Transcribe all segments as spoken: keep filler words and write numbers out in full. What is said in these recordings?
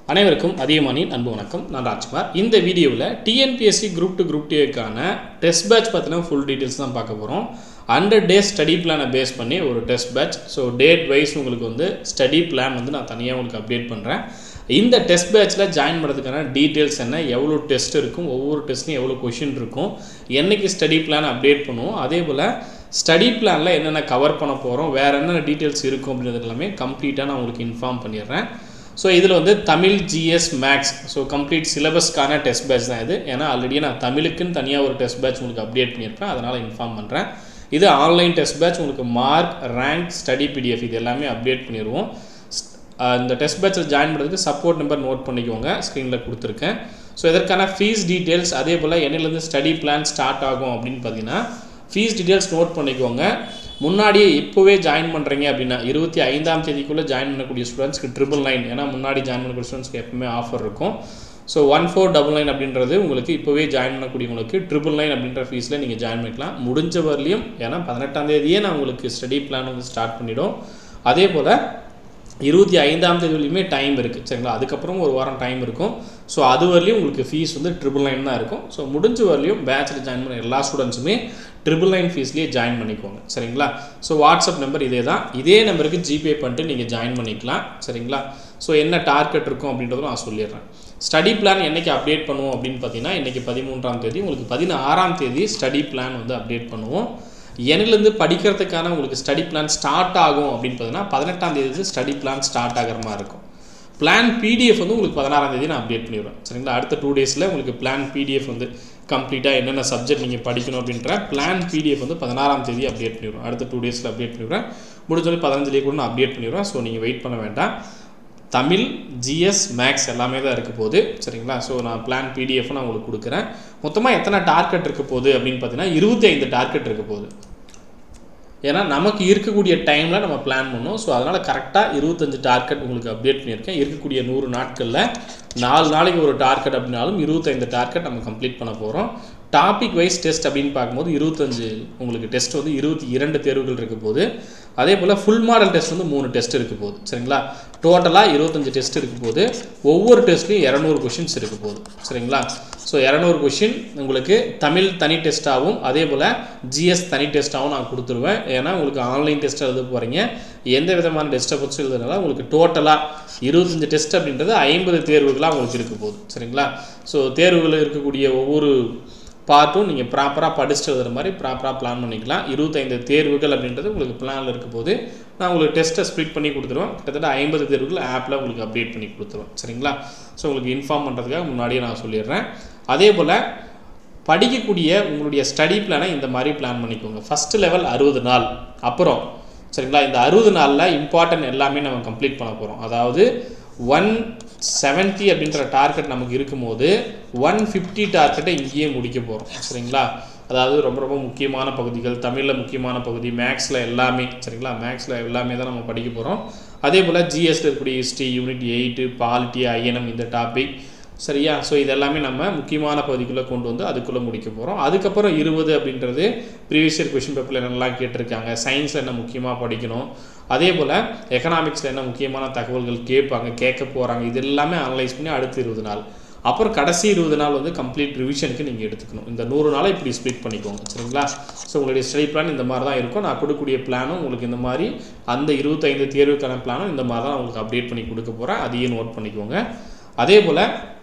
அனைவருக்கும் அதிகமானின் அன்பு வணக்கம். நான் ராஜ்குமார். இந்த வீடியோவில் டிஎன்பிஎஸ்சி குரூப் டூ குரூப் டூக்கான டெஸ்ட் பேட்ச் பற்றின ஃபுல் டீட்டெயில்ஸ் தான் பார்க்க போகிறோம். ஹண்ட்ரட் டேஸ் ஸ்டடி பிளானை பேஸ் பண்ணி ஒரு test batch. So date wise உங்களுக்கு வந்து ஸ்டடி பிளான் வந்து நான் தனியாக உங்களுக்கு அப்டேட் பண்ணுறேன். இந்த டெஸ்ட் பேட்ச்சில் ஜாயின் பண்ணுறதுக்கான டீட்டெயில்ஸ் என்ன, எவ்வளோ டெஸ்ட் இருக்கும், ஒவ்வொரு டெஸ்ட்லையும் எவ்வளோ கொஷின் இருக்கும், என்றைக்கு ஸ்டடி பிளான் அப்டேட் பண்ணுவோம், அதே போல் ஸ்டடி பிளானில் என்னென்ன கவர் பண்ண போகிறோம், வேறு என்னென்ன டீட்டெயில்ஸ் இருக்கும் அப்படின்றது எல்லாமே கம்ப்ளீட்டாக நான் உங்களுக்கு இன்ஃபார்ம் பண்ணிடுறேன். ஸோ இதில் வந்து Tamil, GS, maths, so complete சிலபஸ்க்கான டெஸ்ட் பேட்ச் தான் இது. ஏன்னா ஆல்ரெடி நான் தமிழுக்குன்னு தனியாக ஒரு டெஸ்ட் பேட்ச் உங்களுக்கு அப்டேட் பண்ணியிருப்பேன், அதனால் இன்ஃபார்ம் பண்ணுறேன். இது ஆன்லைன் டெஸ்ட் பேட்ச். உங்களுக்கு மார்க், ரேங்க், ஸ்டடி பிடிஎஃப் இது எல்லாமே அப்டேட் பண்ணிடுவோம். இந்த டெஸ்ட் பேட்சில் ஜாயின் பண்ணுறதுக்கு சப்போர்ட் நம்பர் நோட் பண்ணிக்கோங்க, ஸ்க்ரீனில் கொடுத்துருக்கேன். ஸோ இதற்கான ஃபீஸ் டீட்டெயில்ஸ், அதே போல் என்னிலேருந்து ஸ்டடி பிளான் ஸ்டார்ட் ஆகும் அப்படின்னு பார்த்தீங்கன்னா ஃபீஸ் டீட்டெயில்ஸ் நோட் பண்ணிக்கோங்க. முன்னாடியே இப்போவே ஜாயின் பண்ணுறீங்க அப்படின்னா இருபத்தி ஐந்தாம் தேதிக்குள்ளே ஜாயின் பண்ணக்கூடிய ஸ்டூடெண்ட்ஸ்க்கு ட்ரிபிள் நைன், ஏன்னா முன்னாடி ஜாயின் பண்ணக்கூடிய ஸ்டூடெண்ட்ஸ்க்கு எப்பவுமே ஆஃபர் இருக்கும். So one four double nine அப்படின்றது உங்களுக்கு இப்போவே ஜாயின் பண்ணக்கூடியவங்களுக்கு ட்ரிபிள் நைன் அப்படின்ற ஃபீஸில் நீங்கள் ஜாயின் பண்ணிக்கலாம். முடிஞ்ச வரலையும், ஏன்னா பதினெட்டாம் தேதியே நான் உங்களுக்கு ஸ்டடி பிளான் வந்து ஸ்டார்ட் பண்ணிவிடும். அதே போல் இருபத்தி ஐந்தாம் தேதி வரையுமே டைம் இருக்குது, சரிங்களா? அதுக்கப்புறம் ஒரு வாரம் டைம் இருக்கும். ஸோ அது வரலையும் உங்களுக்கு ஃபீஸ் வந்து ட்ரிபிள் நைன் தான் இருக்கும். ஸோ முடிஞ்ச வரலையும் பேட்சில் ஜாயின் பண்ண எல்லா ஸ்டூடெண்ட்ஸுமே ட்ரிபிள் நைன் ஃபீஸ்லேயே ஜாயின் பண்ணிக்கோங்க, சரிங்களா? ஸோ வாட்ஸ்அப் நம்பர் இதே தான், இதே நம்பருக்கு ஜிபே பண்ணிட்டு நீங்கள் ஜாயின் பண்ணிக்கலாம், சரிங்களா? ஸோ என்ன டார்கெட் இருக்கும் அப்படின்றதும் நான் சொல்லிடுறேன். ஸ்டடி பிளான் என்றைக்கு அப்டேட் பண்ணுவோம் அப்படின்னு பார்த்தீங்கன்னா இன்றைக்கி பதிமூன்றாம் தேதி, உங்களுக்கு பதினாறாம் தேதி ஸ்டடி பிளான் வந்து அப்டேட் பண்ணுவோம். என்னிலேருந்து படிக்கிறதுக்கான உங்களுக்கு ஸ்டடி பிளான் ஸ்டார்ட் ஆகும் அப்படின்னு பார்த்தீங்கன்னா பதினெட்டாம் தேதி ஸ்டடி பிளான் ஸ்டார்ட் ஆகிற மாதிரி இருக்கும். பிளான் பிடிஎஃப் வந்து உங்களுக்கு பதினாறாம் தேதி நான் அப்டேட் பண்ணிடுவேன், சரிங்களா? அடுத்த டூ டேஸில் உங்களுக்கு பிளான் பிடிஎஃப் வந்து கம்ப்ளீட்டாக என்னென்ன சப்ஜெக்ட் நீங்கள் படிக்கணும் அப்படின்ற பிளான் பிடிஎஃப் வந்து பதினாறாம் தேதி அப்டேட் பண்ணிடுவேன். அடுத்த டூ டேஸில் அப்டேட் பண்ணிடுவேன். முடிஞ்சவரை பதினஞ்சுலேயே கூட நான் அப்டேட் பண்ணிடுவேன். ஸோ நீங்கள் வெயிட் பண்ண வேண்டாம். தமிழ், ஜிஎஸ், மேக்ஸ் எல்லாமே தான் இருக்க போகுது, சரிங்களா? ஸோ நான் பிளான் பிடிஎஃப் நான் உங்களுக்கு கொடுக்குறேன். மொத்தமாக எத்தனை டார்கெட் இருக்க போகுது அப்படின்னு பார்த்தீங்கன்னா இருபத்தி ஐந்து டார்கெட் இருக்க போகுது. ஏன்னா நமக்கு இருக்கக்கூடிய டைமில் நம்ம பிளான் பண்ணோம். ஸோ அதனால் கரெக்டாக இருபத்தஞ்சு டார்கெட் உங்களுக்கு அப்டேட் பண்ணியிருக்கேன். இருக்கக்கூடிய நூறு நாட்களில் நாலு நாளைக்கு ஒரு டார்கெட் அப்படின்னாலும் இருபத்தைந்து டார்கெட் நம்ம கம்ப்ளீட் பண்ண போகிறோம். டாபிக் வைஸ் டெஸ்ட் அப்படின்னு பார்க்கும்போது இருபத்தஞ்சு உங்களுக்கு டெஸ்ட் வந்து இருபத்தி இரண்டு தேர்வுகள் இருக்க போகுது. அதே போல் ஃபுல் மாடல் டெஸ்ட் வந்து மூணு டெஸ்ட் இருக்க போகுது, சரிங்களா? டோட்டலாக இருபத்தஞ்சு டெஸ்ட் இருக்க போது. ஒவ்வொரு டெஸ்ட்லையும் இரநூறு கொஷின்ஸ் இருக்க போகுது, சரிங்களா? ஸோ இரநூறு கொஷின் உங்களுக்கு தமிழ் தனி டெஸ்ட்டாகவும் அதே போல் ஜிஎஸ் தனி டெஸ்ட்டாகவும் நான் கொடுத்துருவேன். ஏன்னா உங்களுக்கு ஆன்லைன் டெஸ்ட் எழுத போகிறீங்க, எந்த விதமான டெஸ்ட்டை பற்றி எழுதுனால உங்களுக்கு டோட்டலாக இருபத்தஞ்சு டெஸ்ட் அப்படின்றது ஐம்பது தேர்வுகளாக உங்களுக்கு இருக்க போகுது, சரிங்களா? ஸோ தேர்வுகள் இருக்கக்கூடிய ஒவ்வொரு பார்ட்டும் நீங்கள் ப்ராப்பராக படிச்சுட்டு எழுதுகிற மாதிரி ப்ராப்பராக பிளான் பண்ணிக்கலாம். இருபத்தைந்து தேர்வுகள் அப்படின்றது உங்களுக்கு பிளானில் இருக்க போது நான் உங்களுக்கு டெஸ்ட்டை ஸ்ப்ளிட் பண்ணி கொடுத்துருவேன். கிட்டத்தட்ட ஐம்பது தேர்வுகள் ஆப்பில் உங்களுக்கு அப்டேட் பண்ணி கொடுத்துருவேன், சரிங்களா? ஸோ உங்களுக்கு இன்ஃபார்ம் பண்ணுறதுக்காக முன்னாடியே நான் சொல்லிடுறேன். அதே போல் படிக்கக்கூடிய உங்களுடைய ஸ்டடி பிளானை இந்த மாதிரி பிளான் பண்ணிக்கோங்க. ஃபஸ்ட்டு லெவல் அறுபது நாள் அப்புறம், சரிங்களா? இந்த அறுபது நாளில் இம்பார்ட்டன்ட் எல்லாமே நம்ம கம்ப்ளீட் பண்ண போகிறோம். அதாவது ஒன் செவன்ட்டி அப்படின்ற டார்கெட் நமக்கு இருக்கும்போது ஒன் ஃபிஃப்டி டார்கெட்டை இங்கேயே முடிக்க போகிறோம், சரிங்களா? அதாவது ரொம்ப ரொம்ப முக்கியமான பகுதிகள், தமிழில் முக்கியமான பகுதி, மேக்ஸில் எல்லாமே, சரிங்களா? மேக்ஸில் எல்லாமே தான் நம்ம படிக்க போகிறோம். அதே போல் ஜிஎஸ்ல இருக்கக்கூடிய history, unit eight, polity, INM இந்த டாபிக், சரியா? ஸோ இதெல்லாமே நம்ம முக்கியமான பகுதிக்குள்ளே கொண்டு வந்து அதுக்குள்ளே முடிக்க போகிறோம். அதுக்கப்புறம் இருபது அப்படின்றது ப்ரீவியஸ் இயர் கொஷின் பேப்பரில் என்னெல்லாம் கேட்டிருக்காங்க, சயின்ஸில் என்ன முக்கியமாக படிக்கணும், அதே போல் எக்கனாமிக்ஸில் என்ன முக்கியமான தகவல்கள் கேட்பாங்க, கேட்க போகிறாங்க, இது எல்லாமே அனலைஸ் பண்ணி அடுத்து இருபது நாள், அப்புறம் கடைசி இருபது நாள் வந்து கம்ப்ளீட் ரிவிஷனுக்கு நீங்கள் எடுத்துக்கணும். இந்த நூறு நாளை இப்படி ஸ்ப்ளிட் பண்ணிக்கோங்க, சரிங்களா? ஸோ உங்களுடைய ஸ்டடி பிளான் இந்த மாதிரி தான் இருக்கும். நான் கொடுக்கக்கூடிய பிளானும் உங்களுக்கு இந்த மாதிரி, அந்த இருபத்தைந்து தேர்வுக்கான பிளானும் இந்த மாதிரி தான் உங்களுக்கு அப்டேட் பண்ணி கொடுக்க போகிறேன். அதையும் நோட் பண்ணிக்கோங்க. அதே போல்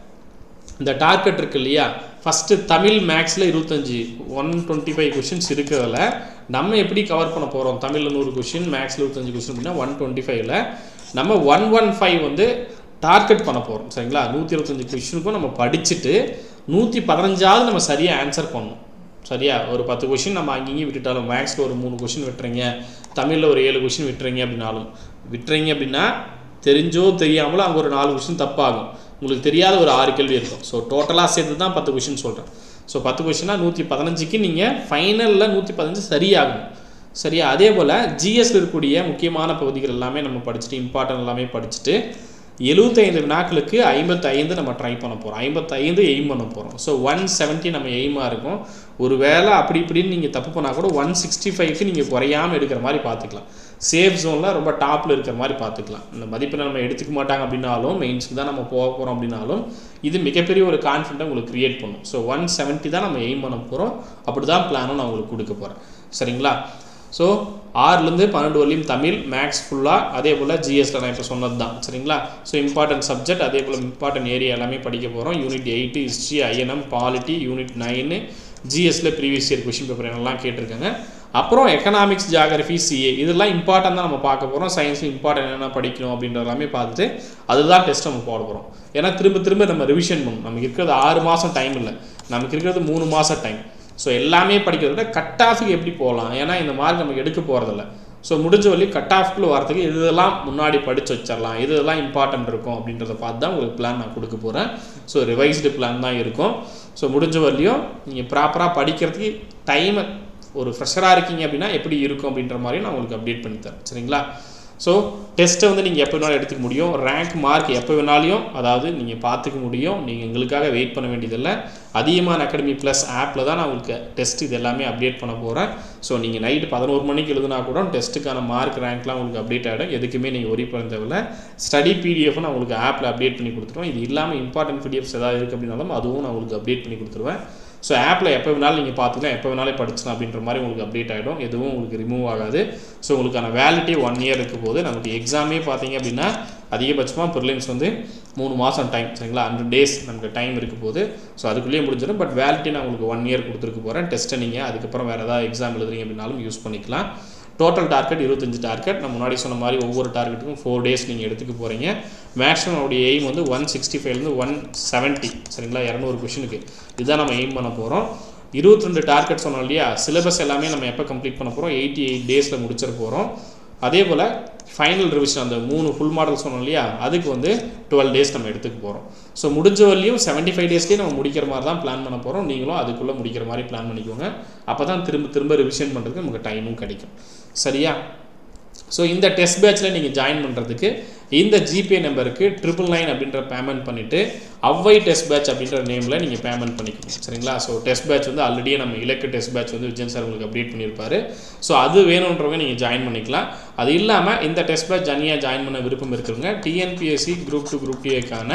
இந்த டார்கெட் இருக்குது இல்லையா, ஃபஸ்ட்டு தமிழ் மேக்ஸில் இருபத்தஞ்சி ஒன் டுவெண்ட்டி ஃபைவ் கொஷின்ஸ் இருக்கிறதுல நம்ம எப்படி கவர் பண்ண போகிறோம்? தமிழில் நூறு கொஷின், மேக்ஸில் இருபத்தஞ்சி கொஷின் அப்படின்னா ஒன் டுவெண்ட்டி ஃபைவ்ல நம்ம ஒன் ஒன் ஃபைவ் வந்து டார்கெட் பண்ண போகிறோம், சரிங்களா? நூற்றி இருபத்தஞ்சி கொஷினுக்கும் நம்ம படிச்சுட்டு நூற்றி பதினஞ்சாவது நம்ம சரியாக ஆன்சர் பண்ணணும், சரியா? ஒரு பத்து கொஷின் நம்ம அங்கேயும் விட்டுட்டாலும், மேக்ஸில் ஒரு மூணு கொஷின் விட்டுறீங்க, தமிழில் ஒரு ஏழு கொஷின் விட்டுறீங்க அப்படின்னாலும், விட்டுறீங்க அப்படின்னா தெரிஞ்சோ தெரியாமலோ அங்கே ஒரு நாலு கொஷின் தப்பாகும், உங்களுக்கு தெரியாத ஒரு ஆறு கேள்வி இருக்கும். ஸோ டோட்டலாக சேர்த்து தான் பத்து கொஷின் சொல்கிறேன். ஸோ பத்து கொஷினாக நூற்றி பதினஞ்சுக்கு நீங்கள் ஃபைனலில் நூற்றி பதினஞ்சு சரியாகணும், சரியா? அதே போல் ஜிஎஸ்ல இருக்கக்கூடிய முக்கியமான பகுதிகள் எல்லாமே நம்ம படிச்சுட்டு, இம்பார்ட்டன்ட் எல்லாமே படிச்சுட்டு எழுபத்தைந்து வினாக்களுக்கு ஐம்பத்தைந்து நம்ம ட்ரை பண்ண போகிறோம், ஐம்பத்தைந்து எய்ம் பண்ண போகிறோம். ஸோ ஒன் செவன்ட்டி நம்ம எய்மாக இருக்கும். ஒரு வேளை அப்படி இப்படின்னு நீங்கள் தப்பு பண்ணால் கூட ஒன் சிக்ஸ்டி ஃபைவ்க்கு நீங்கள் குறையாமல் எடுக்கிற மாதிரி பார்த்துக்கலாம். சேஃப் ஜோனில் ரொம்ப டாப்பில் இருக்கிற மாதிரி பார்த்துக்கலாம். இந்த மதிப்பெண்ணை நம்ம எடுத்துக்க மாட்டாங்க அப்படின்னாலும், மெயின்ஸ்க்கு தான் நம்ம போக போகிறோம் அப்படின்னாலும், இது மிகப்பெரிய ஒரு கான்ஃபிடென்ட்டை உங்களுக்கு க்ரியேட் பண்ணும். ஸோ ஒன் செவன்ட்டி தான் நம்ம எய்ம் பண்ண போகிறோம். அப்படி தான் பிளானும் நான் உங்களுக்கு கொடுக்க போகிறேன். சரிங்களா? ஸோ ஆறுலேருந்து பன்னெண்டு வரலையும் தமிழ் மேக்ஸ் ஃபுல்லாக, அதே போல் ஜிஎஸ்ல நான் இப்போ சொன்னது தான். சரிங்களா? ஸோ இம்பார்ட்டன்ட் சப்ஜெக்ட், அதே போல் இம்பார்ட்டன்ட் ஏரியா எல்லாமே படிக்க போகிறோம். Unit eight history, INM, polity, unit nine ஜிஎஸ்ல ப்ரீவியஸ் இயர் கொஷின் பேப்பர் என்னெல்லாம் கேட்டிருக்காங்க. அப்புறம் எக்கனாமிக்ஸ், ஜியாகிரஃபி, சிஏ இதெல்லாம் இம்பார்ட்டன் தான் நம்ம பார்க்க போகிறோம். சயின்ஸ் இம்பார்ட்டன் என்னென்ன படிக்கணும் அப்படின்ற எல்லாமே பார்த்துட்டு அதுதான் டெஸ்ட் நம்ம போட போகிறோம். ஏன்னா திரும்ப திரும்ப நம்ம ரிவிஷன் பண்ணணும். நமக்கு இருக்கிறது ஆறு மாதம் டைம் இல்லை, நமக்கு இருக்கிறது மூணு மாதம் டைம். ஸோ எல்லாமே படிக்கிறத விட கட் ஆஃபுக்கு எப்படி போகலாம், ஏன்னா இந்த மார்க் நமக்கு எடுக்க போகிறதில்ல. ஸோ முடிஞ்ச வழி கட் ஆஃப்குள்ளே வரதுக்கு இதெல்லாம் முன்னாடி படித்து வச்சிடலாம், இதெல்லாம் இம்பார்ட்டன்ட் இருக்கும் அப்படின்றத பார்த்து தான் உங்களுக்கு பிளான் நான் கொடுக்க போகிறேன். ஸோ ரிவைஸ்டு பிளான் தான் இருக்கும். ஸோ முடிஞ்ச வரலையும் நீங்கள் ப்ராப்பராக படிக்கிறதுக்கு டைமை ஒரு ஃப்ரெஷராக இருக்கீங்க அப்படின்னா எப்படி இருக்கும் அப்படின்ற மாதிரியும் நான் உங்களுக்கு அப்டேட் பண்ணி தரேன். சரிங்களா? ஸோ டெஸ்ட்டை வந்து நீங்கள் எப்போ வேணாலும் எடுத்துக்க முடியும். ரேங்க் மார்க் எப்போ வேணாலையும் அதாவது நீங்கள் பார்த்துக்க முடியும். நீங்கள் எங்களுக்காக வெயிட் பண்ண வேண்டியதில்லை. அதிகமான அகாடமி ப்ளஸ் ஆப்பில் தான் நான் உங்களுக்கு டெஸ்ட் இது எல்லாமே அப்டேட் பண்ண போகிறேன். ஸோ நீங்கள் நைட்டு பதினோரு மணிக்கு எழுதுனா கூட டெஸ்ட்டுக்கான மார்க் ரேங்க்லாம் உங்களுக்கு அப்டேட் ஆகிடும். எதுக்குமே நீங்கள் ஒரி பண்ண தேவையில்லை. ஸ்டடி பிடிஎஃப் நான் உங்களுக்கு ஆப்பில் அப்டேட் பண்ணி கொடுத்துருவேன். இது இல்லாமல் இம்பார்ட்டன்ட் பிடிஎஃப்ஸ் ஏதாவது இருக்குது அப்படின்னாலும் அதுவும் நான் உங்களுக்கு அப்டேட் பண்ணி கொடுத்துருவேன். ஸோ ஆப்பில் எப்போ வேணாலும் நீங்கள் பார்த்துக்கலாம், எப்போ வேணாலும் படிச்சலாம் அப்படின்ற மாதிரி உங்களுக்கு அப்டேட் ஆகிடும். எதுவும் உங்களுக்கு ரிமூவ் ஆகாது. ஸோ உங்களுக்கான வேலிட்டி ஒன் இயர் இருக்கும் போது நமக்கு எக்ஸாமே பார்த்தீங்க அப்படின்னா அதிகபட்சமாக ப்ரிலிம்ஸ் வந்து மூணு மாதம் டைம். சரிங்களா? ஹண்ட்ரட் டேஸ் நமக்கு டைம் இருக்கும் போது ஸோ அதுக்குள்ளேயே முடிஞ்சிடும். பட் வேலிட்டி நான் உங்களுக்கு ஒன் இயர் கொடுத்துருக்க போகிறேன். டெஸ்ட்டை நீங்கள் அதுக்கப்புறம் வேறு ஏதாவது எக்ஸாம் எழுதுறீங்க அப்படின்னாலும் யூஸ் பண்ணிக்கலாம். டோட்டல் டார்கெட் இருபத்தஞ்சு டார்கெட். நான் முன்னாடி சொன்ன மாதிரி ஒவ்வொரு டார்கெட்டுக்கும் ஃபோர் டேஸ் நீங்கள் எடுத்துக்க போகிறீங்க. மேக்ஸிமம் அவருடைய எய்ம் வந்து ஒன் சிக்ஸ்டி ஃபைவ்லேருந்து ஒன் செவன்ட்டி. சரிங்களா? இரநூறு கொஷனுக்கு இதுதான் நம்ம எய்ம் பண்ண போகிறோம். இருபத்தி ரெண்டு டார்கெட் சொன்னோம் இல்லையா? சிலபஸ் எல்லாமே நம்ம எப்போ கம்ப்ளீட் பண்ண போகிறோம்? எயிட்டி எயிட் டேஸில் முடிச்சிட போகிறோம். அதே போல் ஃபைனல் ரிவிஷன் அந்த மூணு ஃபுல் மாடல் சொன்னோம் இல்லையா? அதுக்கு வந்து டுவெல் டேஸ் நம்ம எடுத்துக்க போகிறோம். ஸோ முடிஞ்ச வரலையும் செவன்ட்டி ஃபைவ் டேஸ்லேயே நம்ம முடிக்கிற மாதிரி தான் பிளான் பண்ண போகிறோம். நீங்களும் அதுக்குள்ளே முடிக்கிற மாதிரி பிளான் பண்ணிக்கோங்க. அப்போ தான் திரும்ப திரும்ப ரிவிஷன் பண்ணுறதுக்கு நமக்கு டைமும் கிடைக்கும். சரியா? ஸோ இந்த டெஸ்ட் பேட்சில் நீங்கள் ஜாயின் பண்ணுறதுக்கு இந்த ஜிபே நம்பருக்கு ட்ரிபிள் நைன் அப்படின்ற பேமெண்ட் பண்ணிவிட்டு அவ்வை டெஸ்ட் பேட்ச் அப்படின்ற நேமில் நீங்கள் பேமெண்ட் பண்ணிக்கணும். சரிங்களா? ஸோ டெஸ்ட் பேட்ச் வந்து ஆல்ரெடியே நம்ம இலக்கு டெஸ்ட் பேட்ச் வந்து விஜயன் சார் உங்களுக்கு அப்டேட் பண்ணியிருப்பார். ஸோ அது வேணுன்றவங்க நீங்கள் ஜாயின் பண்ணிக்கலாம். அது இல்லாமல் இந்த டெஸ்ட் பேட்ச் தனியாக ஜாயின் பண்ண விருப்பம் இருக்கிறவங்க டிஎன்பிஎஸ்சி குரூப் டூ குரூப் டிஏக்கான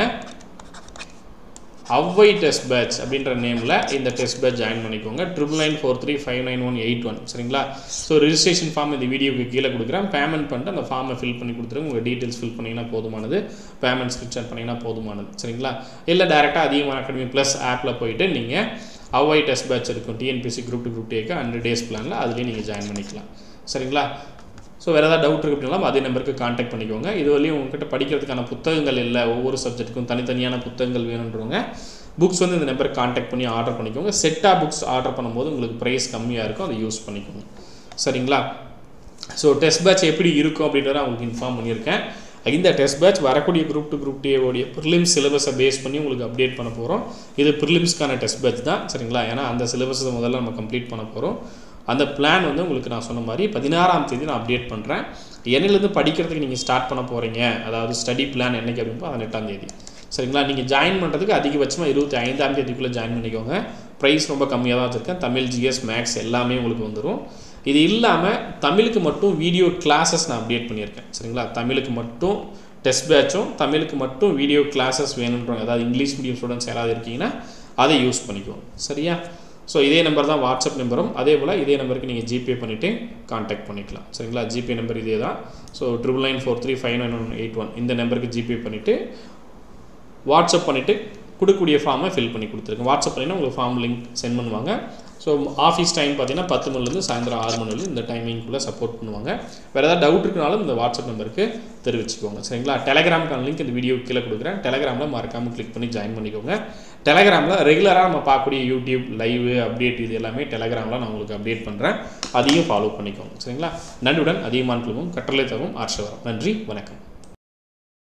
அவ்வை டெஸ்ட் பேட்ச் அப்படின்ற நேமில் இந்த டெஸ்ட் பேட்ச் ஜாயின் பண்ணிக்கோங்க. Triple nine four three five nine one eight one. சரிங்களா? ஸோ ரிஜிஸ்ட்ரேஷன் ஃபார்ம் இந்த வீடியோக்கு கீழே கொடுக்குறேன். பேமெண்ட் பண்ணிட்டு அந்த ஃபார்மை ஃபில் பண்ணி கொடுத்துருங்க. உங்கள் டீட்டெயில்ஸ் ஃபில் பண்ணிங்கன்னா போதுமானது. பேமெண்ட் ஸ்கிரிப்ஷன் பண்ணிங்கன்னா போதுமானது. சரிங்களா? இல்லை டேரெக்டாக அதிகமான அகாடமி ப்ளஸ் ஆப்பில் போயிட்டு நீங்கள் அவ்வை டெஸ்ட் பேட்ச் இருக்கும் டிஎன்பிஎஸ்சி குரூப் டூ குரூப் டேக்கு ஹண்ட்ரட் டேஸ் பிளானில் அதுலேயே நீங்கள் ஜாயின் பண்ணிக்கலாம். சரிங்களா? ஸோ வேறு ஏதாவது டவுட் இருக்குது அப்படின்னாலும் அதே நம்பருக்கு காண்டாக்ட் பண்ணிக்கோங்க. இது வரையும் உங்கள்கிட்ட படிக்கிறதுக்கான புத்தகங்கள் இல்லை, ஒவ்வொரு சப்ஜெக்ட்டுக்கும் தனித்தனியான புத்தகங்கள் வேணுன்றவங்க புக்ஸ் வந்து இந்த நம்பருக்கு காண்டாக்ட் பண்ணி ஆர்டர் பண்ணிக்கோங்க. செட்டாக புக்ஸ் ஆர்டர் பண்ணும்போது உங்களுக்கு ப்ரைஸ் கம்மியாக இருக்கும், அதை யூஸ் பண்ணிக்கோங்க. சரிங்களா? ஸோ டெஸ்ட் பேட்ச் எப்படி இருக்கும் அப்படின்றத உங்களுக்கு இன்ஃபார்ம் பண்ணியிருக்கேன். இந்த டெஸ்ட் பேட்ச் வரக்கூடிய குரூப் டூ குரூப் டிஏவோடைய ப்ரிலிம்ஸ் சிலபஸை பேஸ் பண்ணி உங்களுக்கு அப்டேட் பண்ண போகிறோம். இது ப்ரிலிம்ஸ்க்கான டெஸ்ட் பேட்ச் தான். சரிங்களா? ஏன்னா அந்த சிலபஸை முதல்ல நம்ம கம்ப்ளீட் பண்ண போகிறோம். அந்த பிளான் வந்து உங்களுக்கு நான் சொன்ன மாதிரி பதினாறாம் தேதி நான் அப்டேட் பண்ணுறேன். என்னிலேருந்து படிக்கிறதுக்கு நீங்கள் ஸ்டார்ட் பண்ண போகிறீங்க, அதாவது ஸ்டடி பிளான் என்றைக்கு அப்படின்னா பதினெட்டாம் தேதி. சரிங்களா? நீங்கள் ஜாயின் பண்ணுறதுக்கு அதிகபட்சமாக இருபத்தி ஐந்தாம் தேதிக்குள்ளே ஜாயின் பண்ணிக்கோங்க. ப்ரைஸ் ரொம்ப கம்மியாக தான் வச்சுருக்கேன். தமிழ், ஜிஎஸ், மேக்ஸ் எல்லாமே உங்களுக்கு வந்துடும். இது இல்லாமல் தமிழுக்கு மட்டும் வீடியோ கிளாஸஸ் நான் அப்டேட் பண்ணியிருக்கேன். சரிங்களா? தமிழுக்கு மட்டும் டெஸ்ட் பேட்சும் தமிழுக்கு மட்டும் வீடியோ கிளாஸஸ் வேணுன்றவங்க, அதாவது இங்கிலீஷ் மீடியம் ஸ்டூடெண்ட்ஸ் யாராவது இருக்கீங்கன்னா அதை யூஸ் பண்ணிக்கோங்க. சரியா? ஸோ இதே நம்பர் தான் வாட்ஸ்அப் நம்பரும். அதே போல் இதே நம்பருக்கு நீங்கள் ஜிபே பண்ணிவிட்டு காண்டாக்ட் பண்ணிக்கலாம். சரிங்களா? ஜிபே நம்பர் இதே தான். So triple nine four three five nine one eight one இந்த நம்பருக்கு ஜிபே பண்ணிவிட்டு வாட்ஸ்அப் பண்ணிவிட்டு கொடுக்கக்கூடிய ஃபார்மை ஃபில் பண்ணி கொடுத்துருங்க. வாட்ஸ்அப் பண்ணினா உங்களுக்கு ஃபார்ம் லிங்க் சென்ட் பண்ணுவாங்க. ஸோ ஆஃபீஸ் டைம் பார்த்தீங்கன்னா பத்து மணிலேருந்து சாயந்தரம் ஆறு மணிலேருந்து இந்த டைமிங்குள்ளே சப்போர்ட் பண்ணுவாங்க. வேறு ஏதாவது டவுட் இருக்குனாலும் இந்த வாட்ஸ்அப் நம்பருக்கு தெரிவிச்சுக்கோங்க. சரிங்களா? டெலகிராமுக்கான லிங்க் இந்த வீடியோ கீழே கொடுக்குறேன். டெலகிராமில் மறக்காமல் கிளிக் பண்ணி ஜாயின் பண்ணிக்கோங்க. டெலகிராமில் ரெகுலராக நம்ம பார்க்கக்கூடிய யூடியூப் லைவ் அப்டேட் இது எல்லாமே டெலகிராமில் நான் உங்களுக்கு அப்டேட் பண்ணுறேன். அதையும் ஃபாலோ பண்ணிக்கோங்க. சரிங்களா? நன்றியுடன் அதிகமான குழுவும் கற்றலை தரும் ஆர்ஷவரம். நன்றி, வணக்கம்.